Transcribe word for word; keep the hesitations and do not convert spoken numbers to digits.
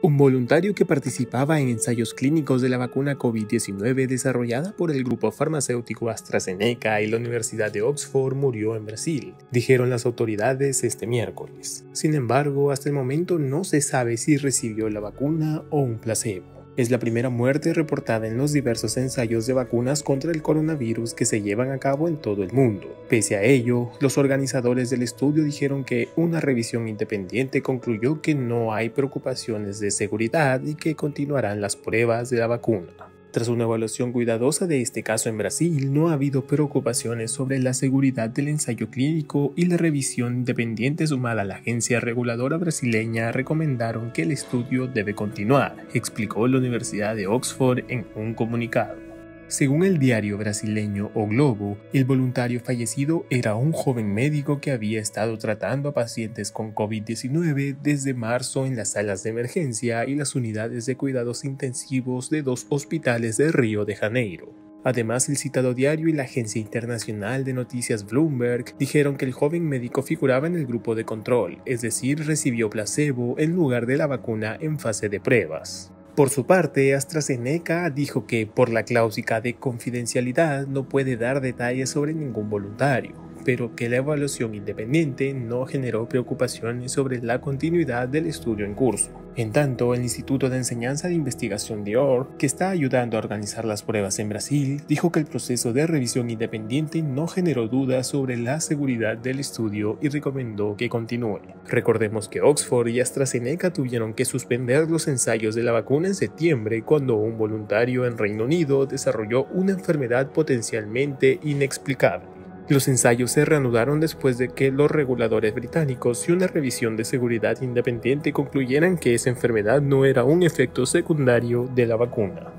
Un voluntario que participaba en ensayos clínicos de la vacuna COVID diecinueve desarrollada por el grupo farmacéutico AstraZeneca y la Universidad de Oxford murió en Brasil, dijeron las autoridades este miércoles. Sin embargo, hasta el momento no se sabe si recibió la vacuna o un placebo. Es la primera muerte reportada en los diversos ensayos de vacunas contra el coronavirus que se llevan a cabo en todo el mundo. Pese a ello, los organizadores del estudio dijeron que una revisión independiente concluyó que no hay preocupaciones de seguridad y que continuarán las pruebas de la vacuna. Tras una evaluación cuidadosa de este caso en Brasil, no ha habido preocupaciones sobre la seguridad del ensayo clínico y la revisión independiente sumada a la agencia reguladora brasileña recomendaron que el estudio debe continuar, explicó la Universidad de Oxford en un comunicado. Según el diario brasileño O Globo, el voluntario fallecido era un joven médico que había estado tratando a pacientes con COVID diecinueve desde marzo en las salas de emergencia y las unidades de cuidados intensivos de dos hospitales de Río de Janeiro. Además, el citado diario y la agencia internacional de noticias Bloomberg dijeron que el joven médico figuraba en el grupo de control, es decir, recibió placebo en lugar de la vacuna en fase de pruebas. Por su parte, AstraZeneca dijo que, por la cláusula de confidencialidad, no puede dar detalles sobre ningún voluntario, pero que la evaluación independiente no generó preocupaciones sobre la continuidad del estudio en curso. En tanto, el Instituto de Enseñanza de Investigación de O R, que está ayudando a organizar las pruebas en Brasil, dijo que el proceso de revisión independiente no generó dudas sobre la seguridad del estudio y recomendó que continúe. Recordemos que Oxford y AstraZeneca tuvieron que suspender los ensayos de la vacuna en septiembre cuando un voluntario en Reino Unido desarrolló una enfermedad potencialmente inexplicable. Los ensayos se reanudaron después de que los reguladores británicos y una revisión de seguridad independiente concluyeran que esa enfermedad no era un efecto secundario de la vacuna.